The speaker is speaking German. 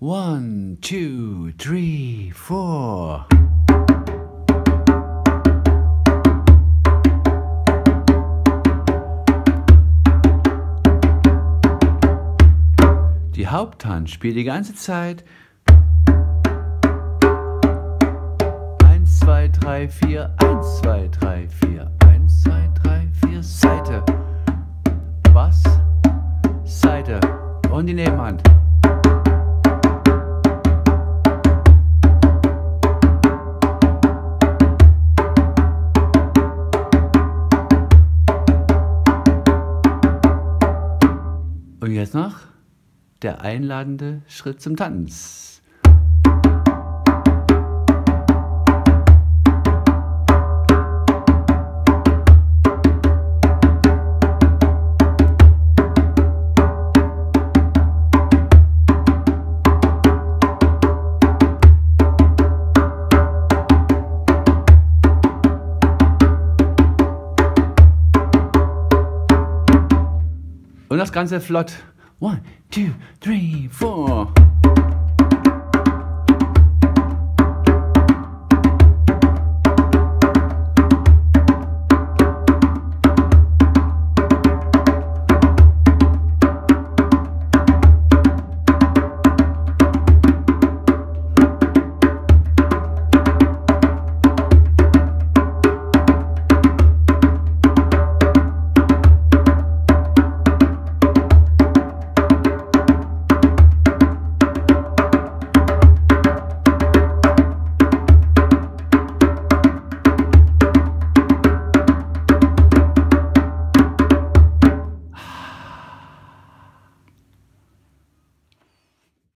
1, 2, 3, 4. Die Haupthand spielt die ganze Zeit 1, 2, 3, 4, 1, 2, 3, 4, 1, 2, 3, 4, Seite, Bass, Seite und die Nebenhand. Und jetzt noch der einladende Schritt zum Tanz. Und das Ganze flott. 1, 2, 3, 4.